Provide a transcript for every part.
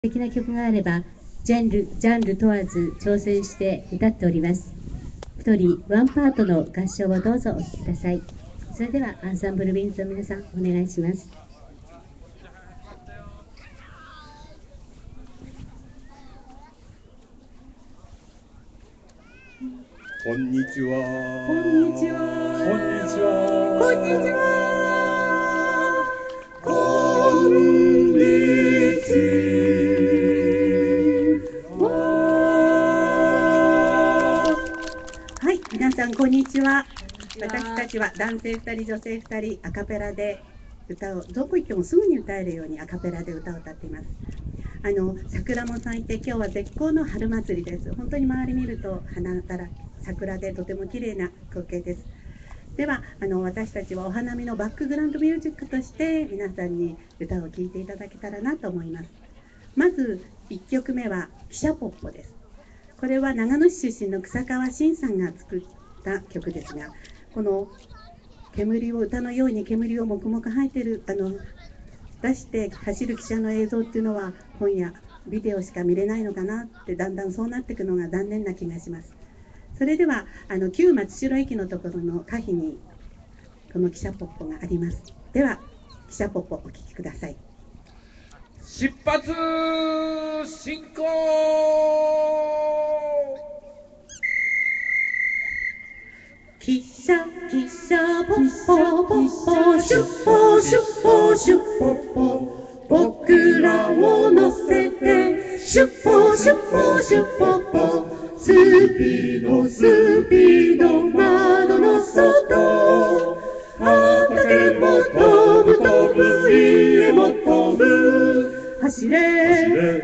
素敵な曲があればジャンル問わず挑戦して歌っております。一人ワンパートの合唱をどうぞお聴きください。それではアンサンブルウィンズの皆さんお願いします。 こんにちは。 こんにちは。 こんにちは。 こんにちは。 こんにちは。 はい、皆さんこんにちは。私たちは男性2人、女性2人、アカペラで歌を、どこ行ってもすぐに歌えるようにアカペラで歌を歌っています。桜も咲いて今日は絶好の春祭りです。本当に周り見ると花から桜でとても綺麗な光景です。では私たちはお花見のバックグラウンドミュージックとして皆さんに歌を聴いていただけたらなと思います。まず1曲目は汽車ポッポです。これは長野市出身の草川慎さんが作った曲ですが、この煙を歌のように煙を黙々吐いてる出して走る汽車の映像っていうのは本やビデオしか見れないのかなって、だんだんそうなっていくのが残念な気がします。それでは旧松代駅のところの歌碑にこの汽車ポッポがあります。では汽車ポッポお聴きください。 出発進行。 汽車ポッポポッポシュッポシュッポシュッポッポ、僕らを乗せてシュッポシュッポシュッポッポ、スピード窓の外、畑も飛ぶ家も飛ぶ、走れ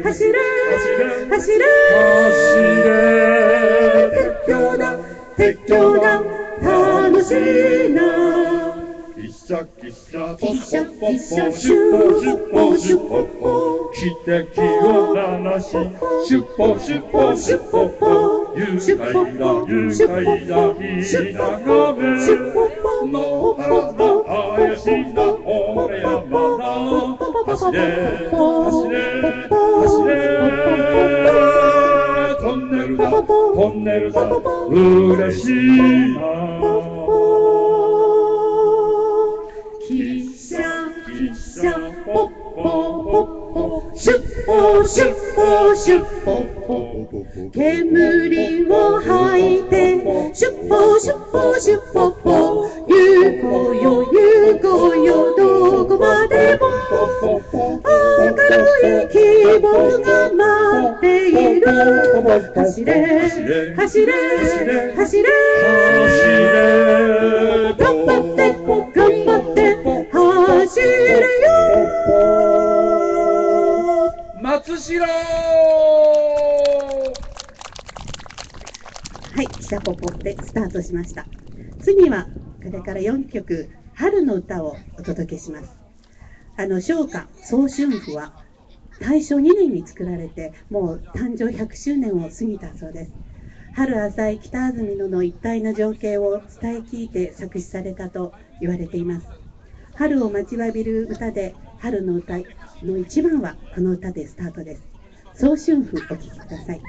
鉄橋だ楽しいな。 汽車ポッポシュッポシュッポシュッポッポ、汽笛を鳴らしシュッポシュッポシュッポッポ、愉快だいい眺め野原だ怪しいな俺山だ、走れトンネルだ嬉しいな。 汽車ポッポポッポシュッポシュッポシュッポッポ、煙を吐いてシュッポシュッポシュッポッポ、行こうよどこまでも明るい希望が待っている、走れ頑張って走れよ松代。 はい、汽車ポポでスタートしました。次はこれから4曲春の歌をお届けします。唱歌早春譜は大正2年に作られてもう誕生100周年を過ぎたそうです。春浅い北安曇野の一帯の情景を伝え聞いて作詞されたと言われています。春を待ちわびる歌で春の歌の一番はこの歌でスタートです。早春譜お聴きください。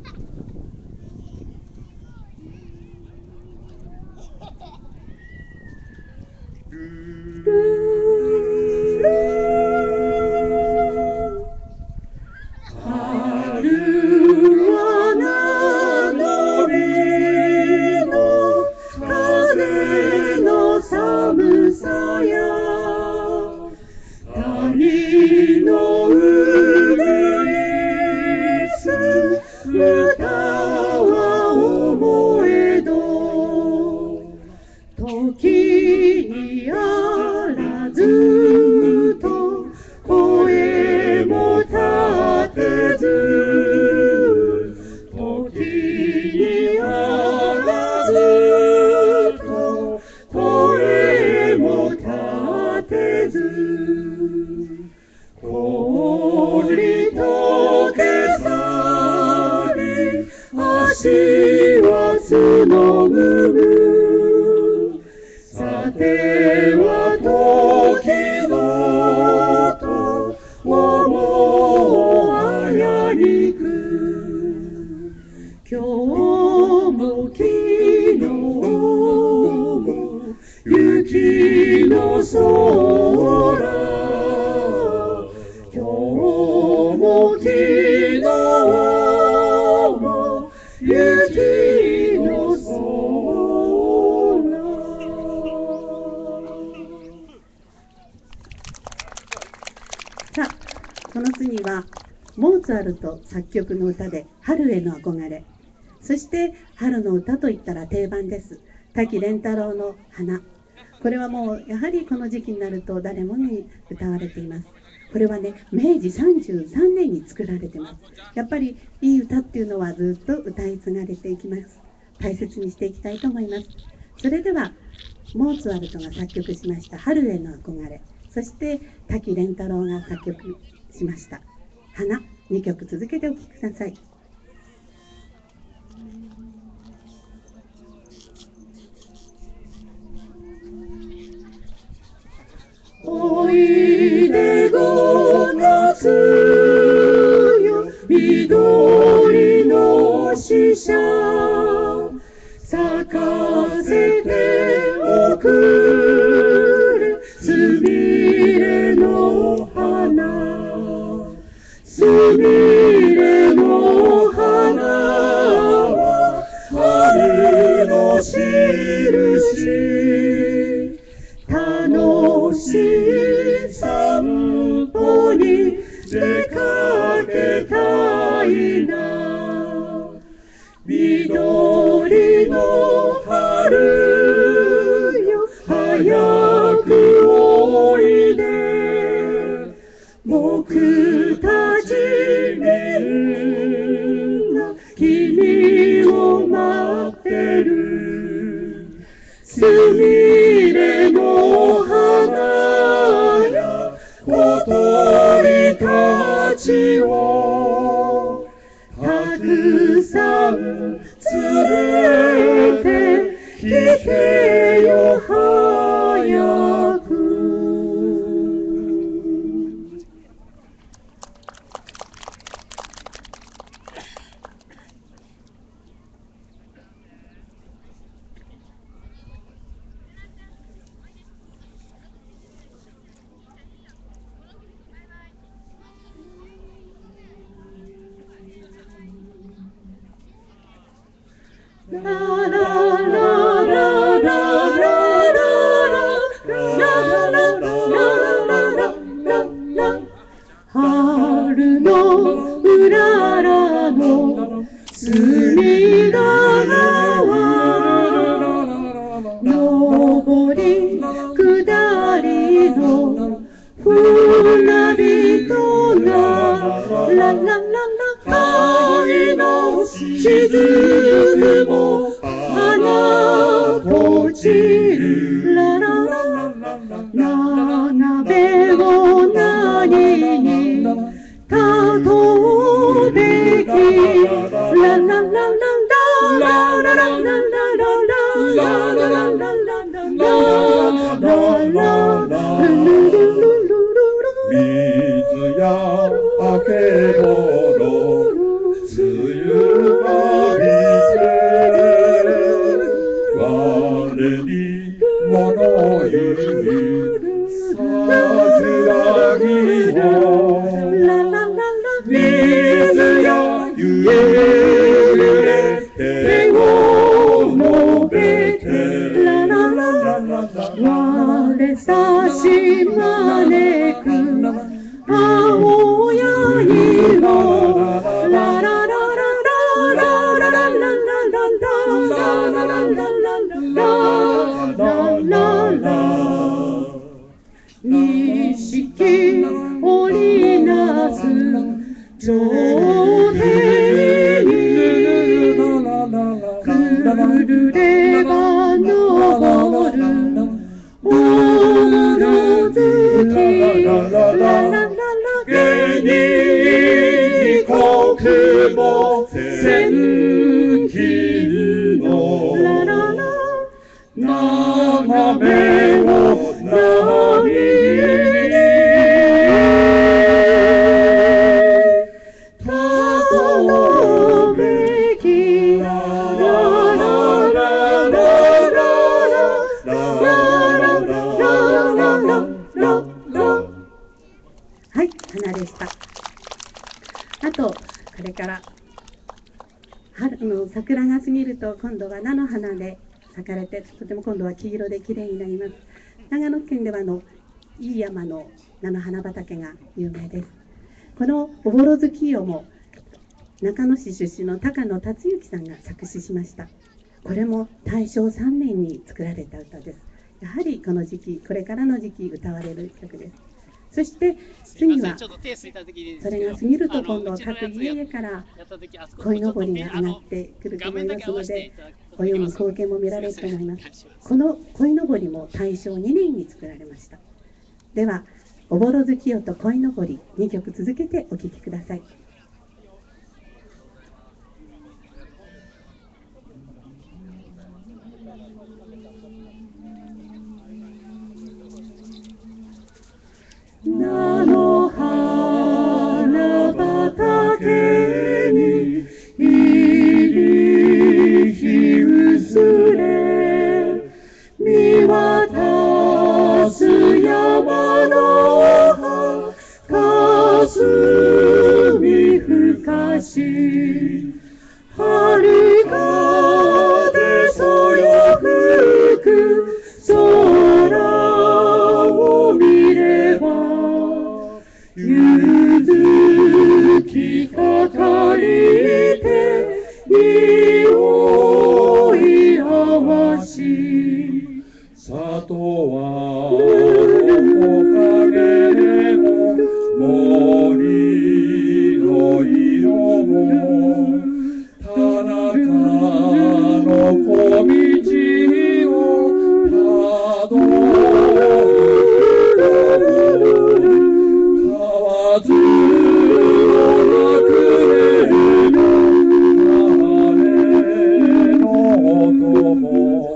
時にあらずと声も立てず、時にあらずと声も立てず、氷溶け去り足は素のむむ、さては時のと思モーツァルト作曲の歌で春への憧れ、そして春の歌といったら定番です。滝廉太郎の花。これはもうやはりこの時期になると誰もに歌われています。これはね、明治33年に作られてます。やっぱりいい歌っていうのはずっと歌い継がれていきます。大切にしていきたいと思います。それではモーツァルトが作曲しました春への憧れ、そして滝廉太郎が作曲しました花、2曲続けてお聴きください。おいで5月よ、緑の使者咲かせておくれ、すみれの花、すみれの花は春の印、楽しい散歩に出かけたいな、緑の春よ、早くおいで、僕たちみんな君を待ってる、すみれの花や小鳥たちをたくさん連れて来てよ早く。ララララ春のうららの隅田川、上り下りの船人がララララ、愛の雫も花と散る、ララララ、鍋を何にたとべき、ララララララララララララララ水や明けぼろ梅雨が見せ、我に物言う桜木を、水や揺れ手を述べて、 我さし招く青や色、ララララララララララララララ、錦織りなす上辺にくるれば昇るおのずき、ララララ芸に国も千金のラララ眺めを何たとべき、ラララララはい、花でした。あと、これから春の桜が過ぎると今度は菜の花で咲かれて、とても今度は黄色で綺麗になります。長野県ではいい山の菜の花畑が有名です。 このおぼろ月夜も中野市出身の高野達之さんが作詞しました。これも大正3年に作られた歌です。やはりこの時期、これからの時期歌われる曲です。そして次は、それが過ぎると今度各家々から鯉のぼりが上がってくると思いますので、お世の光景も見られると思います。この鯉のぼりも大正2年に作られました。では、おぼろ月夜と鯉のぼり、2曲続けてお聴きください。菜の花畑に入り日薄れ、見渡す山の葉霞深し、春風そよ吹く空を見れば、ゆずきかかりて匂い合わし、 里は木陰も森の色も田中の小道をたどる、河津をなくれの鐘の音も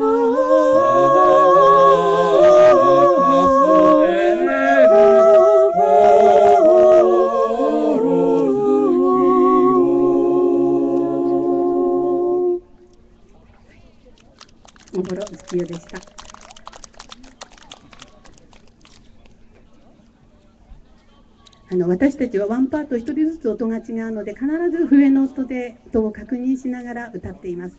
おぼろ月夜でした。私たちはワンパート一人ずつ音が違うので、必ず笛の音で音を確認しながら歌っています。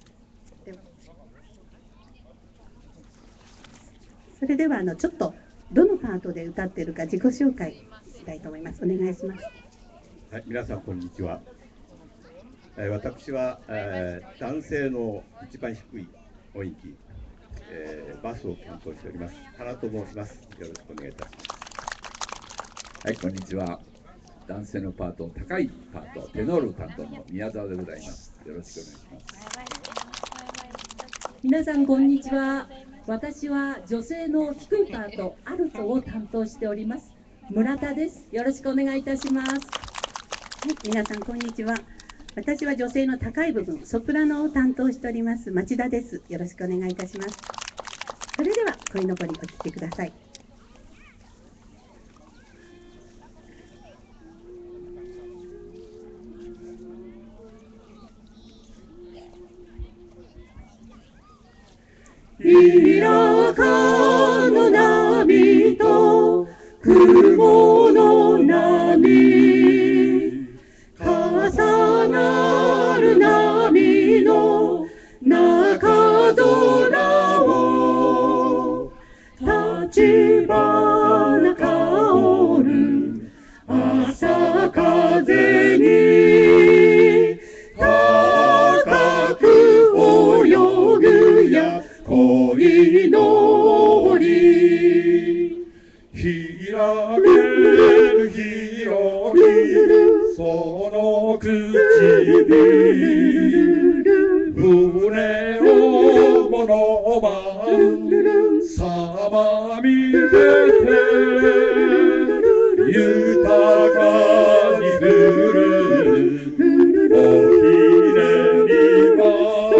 それではちょっとどのパートで歌っているか自己紹介したいと思います。お願いします。 はい、皆さんこんにちは。私は、男性の一番低い音域、バスを担当しております原と申します。よろしくお願いいたします。 はい、こんにちは。男性のパート、高いパート、テノール担当の宮沢でございます。よろしくお願いします。 皆さんこんにちは。私は女性の低いパート、アルトを担当しております村田です。よろしくお願いいたします。はい、 皆さんこんにちは。私は女性の高い部分、ソプラノを担当しております町田です。よろしくお願いいたします。それでは鯉のぼりお聴きください。平かの波と雲の波、重なる波の中空を、立花香る朝風に高く泳ぐや鯉のぼり、 開ける広いその唇、胸を物ばさまみれて豊かに降るおひねりは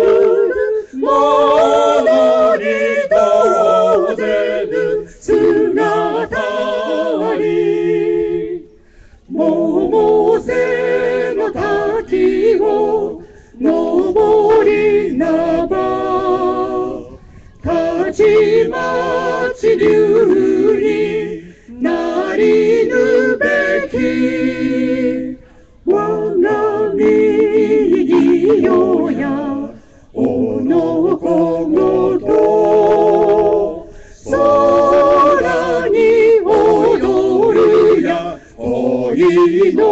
物に同ぜぬ姿あり、百瀬の滝を登りなば、たちまち流になりぬべき我が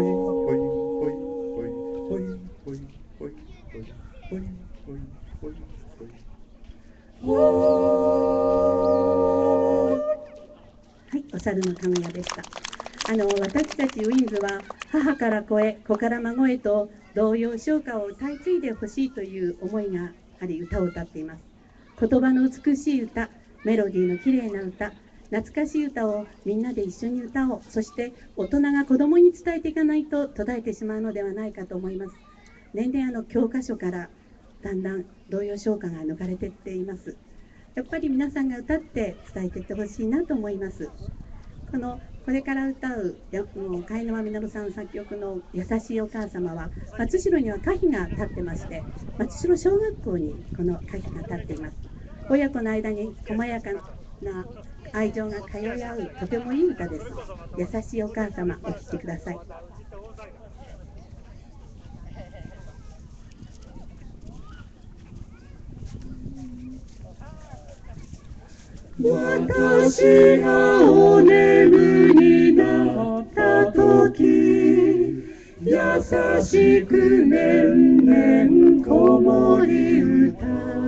い、お猿のかぐやでした。私たちウィンズは母から子へ子から孫へと童謡唱歌を歌い継いでほしいという思いがあり歌を歌っています。言葉の美しい歌、メロディーのきれいな歌、懐かしい歌をみんなで一緒に歌おう。そして大人が子どもに伝えていかないと途絶えてしまうのではないかと思います。年々教科書からだんだん童謡唱歌が抜かれていっています。やっぱり皆さんが歌って伝えていってほしいなと思います。これから歌う貝沼実さん作曲の「優しいお母様」は松代には歌碑が立ってまして、松代小学校にこの歌碑が立っています。親子の間に細やかな愛情が通い合うとてもいい歌です。優しいお母様、お聴きください。 私がお眠になったとき、優しく年々子守歌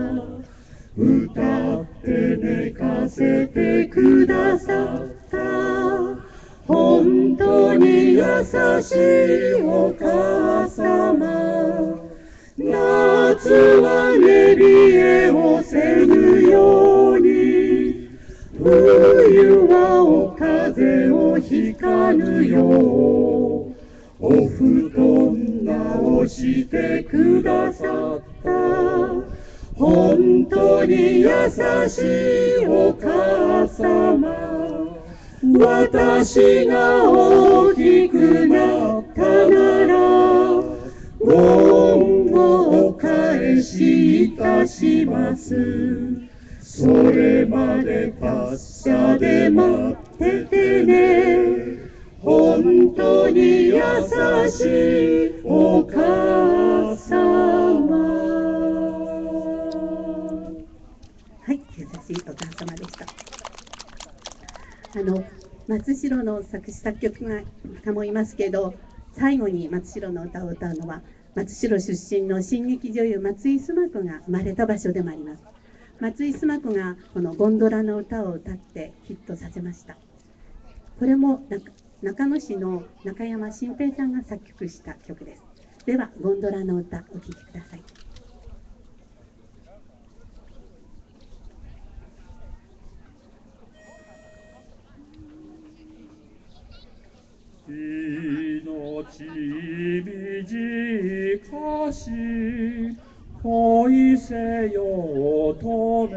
歌って寝かせてくださった。本当に優しいお母様、夏は寝冷えをせぬように、冬はお風邪をひかぬよう、お布団直してくださった。本当に優しいお母様、私が大きくなったなら恩をお返しいたします。それまで達者で待っててね。本当に優しいお母様。 はい、優しいお母様でした。 松代の作詞作曲家もいますけど、最後に松代の歌を歌うのは松代出身の新劇女優松井須磨子が生まれた場所でもあります。松井須磨子がこのゴンドラの歌を歌ってヒットさせました。これも中野市の中山新平さんが作曲した曲です。ではゴンドラの歌お聴きください。 命短し恋せよ乙女、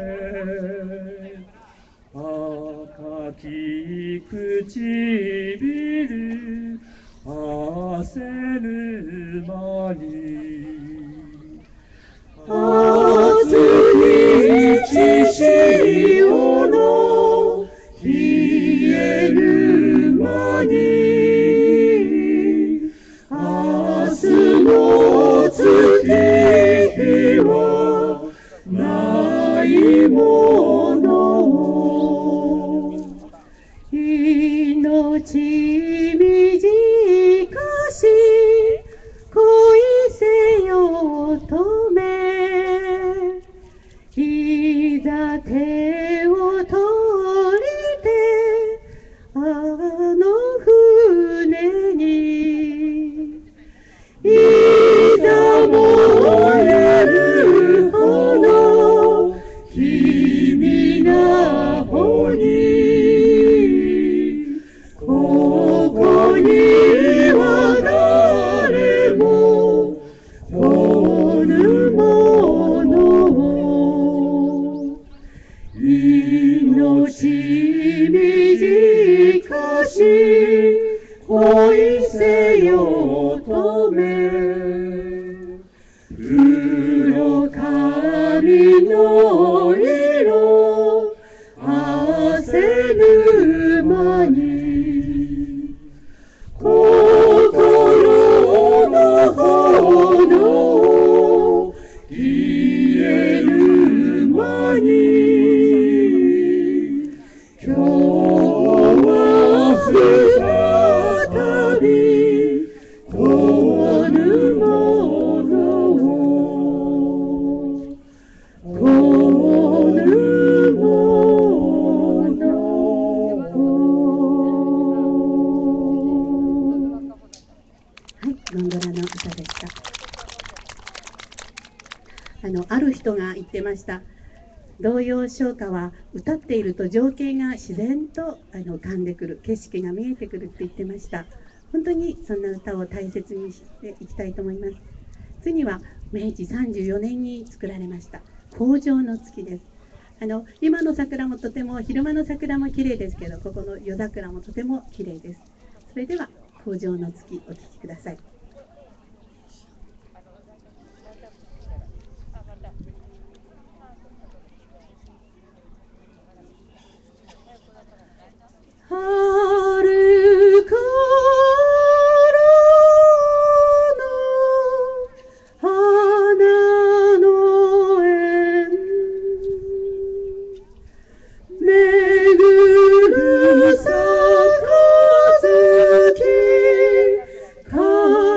赤き唇汗沼に、熱い血潮の冷え沼に、明日の月日はないもの、 命短し恋せよ乙女、いざ手を取りてあの船に、いざ燃えるほど君がほに、ここには誰もおるもの、命短し恋せよ乙女、黒髪の色汗沼に、心の炎冷え沼に、今日は再びこぬもの、こぬもの。はい、ゴンドラの歌でした。ある人が言ってました。童謡唱歌は歌っていると情景が自然と浮かんでくる、景色が見えてくるって言ってました。本当にそんな歌を大切にしていきたいと思います。次は明治34年に作られました荒城の月です。今の桜もとても、昼間の桜も綺麗ですけど、ここの夜桜もとても綺麗です。それでは荒城の月お聴きください。春からの花の縁、巡る杯、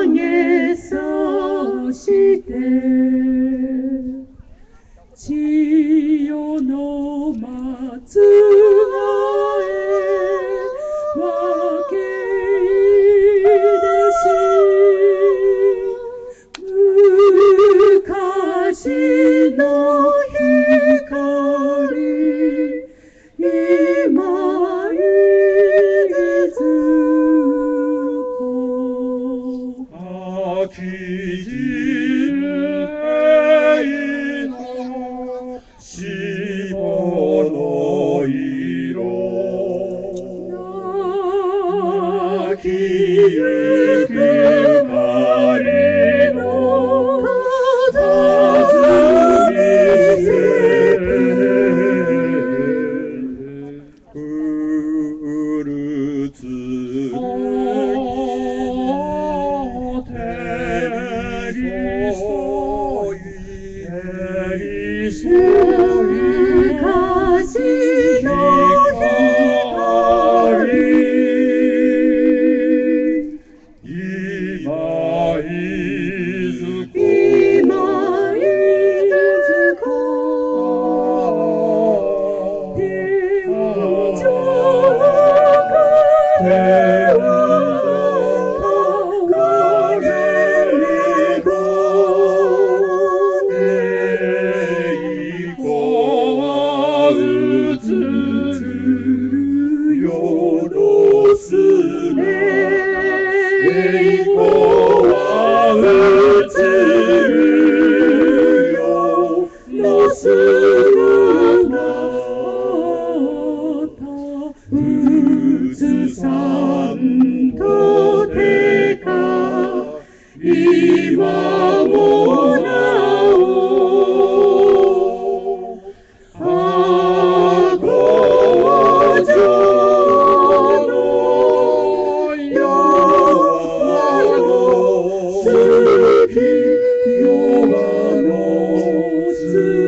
富津山とてか今もなお箱城の夜の月夜の月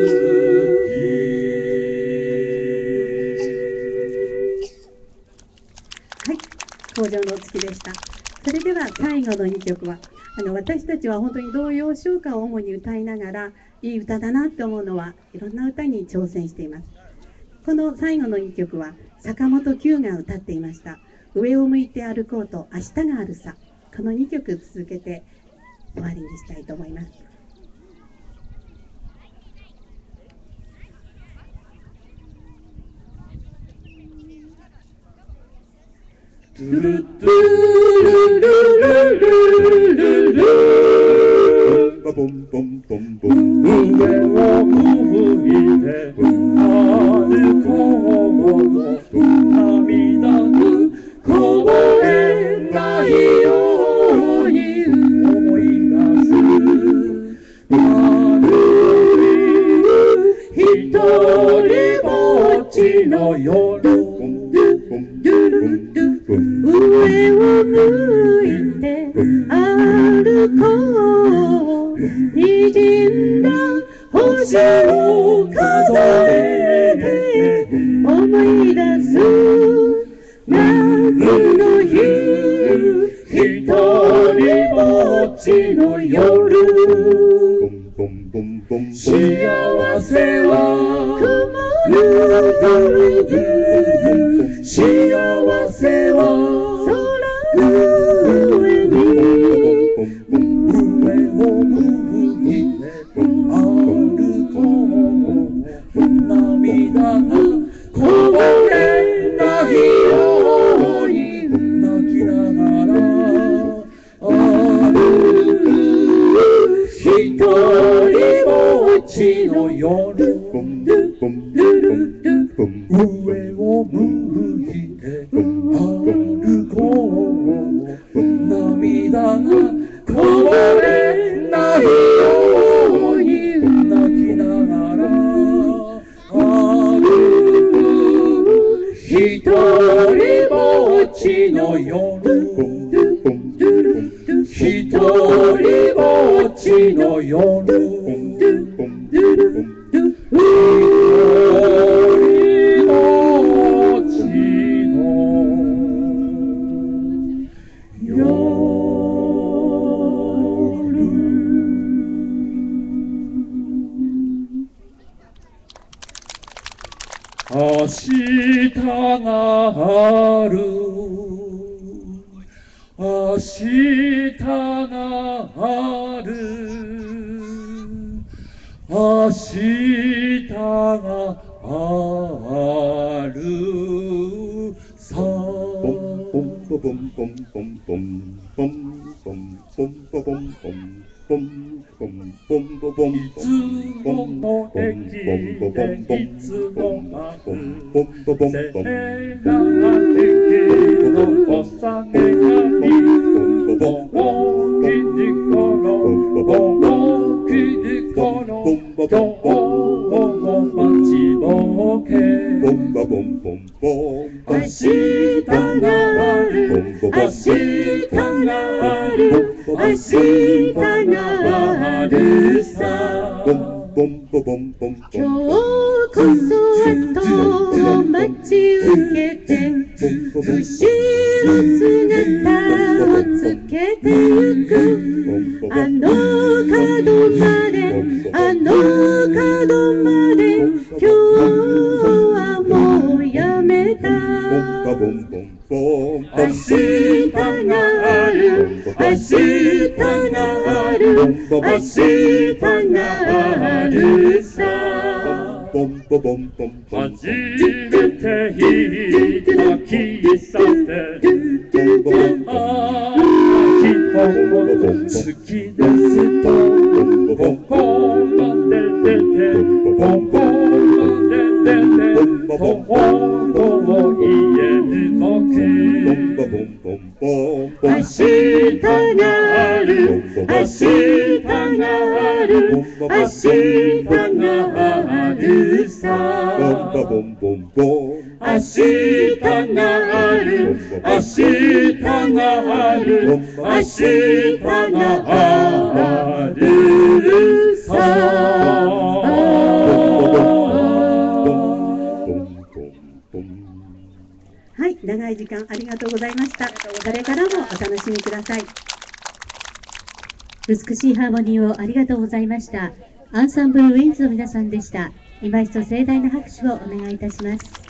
はい、工場の月でした。それでは最後の2曲は私たちは本当に童謡唱歌を主に歌いながらいい歌だなって思うのはいろんな歌に挑戦しています。この最後の2曲は坂本九が歌っていました上を向いて歩こうと明日があるさ。この2曲続けて終わりにしたいと思います。 トゥルトゥルルルルルルポンポンポンポン上を向いて歩こう涙ぐこぼれないように思い出す歩く一人ぼっちの夜上を向いて歩こう滲んだ星を数えて思い出す夏の日一人ぼっちの夜幸せは雲幸せは空の上に上を向いて歩こう涙がこぼれないように泣きながら歩く一人ぼっちの夜上を向いて歩こう涙がこぼれないように泣きながら歩く一人ぼっちの夜一人ぼっちの夜明日がある明日がある明日があるさポンポンポンポンポンポンポンポンポンポンポンポンポンポンポンポンポンポンいつもの駅でいつも待つせら駅のお下げがにぼんきにころぼんきにころ今日も待ちぼけポンポンポンポン明日がある明日がある明日があるさポンポンポンポンポン今日こそ後を待ち受けて後ろ姿をつけてゆくあの角まであの角まで今日はもうやめたポンポンポン明日がある明日がある明日があるさポンポンポンポンポン初めて行った喫茶店ああ君も好きですとここまで出てここまで出てと本当を言えボンボンボンボン。 明日がある。明日がある。明日があるさ。 ボンボンボンボン。 明日がある。明日がある。明日があるさ。 はい、長い時間ありがとうございました。これからもお楽しみください。 美しいハーモニーをありがとうございました。アンサンブルウィンズの皆さんでした。今一度盛大な拍手をお願いいたします。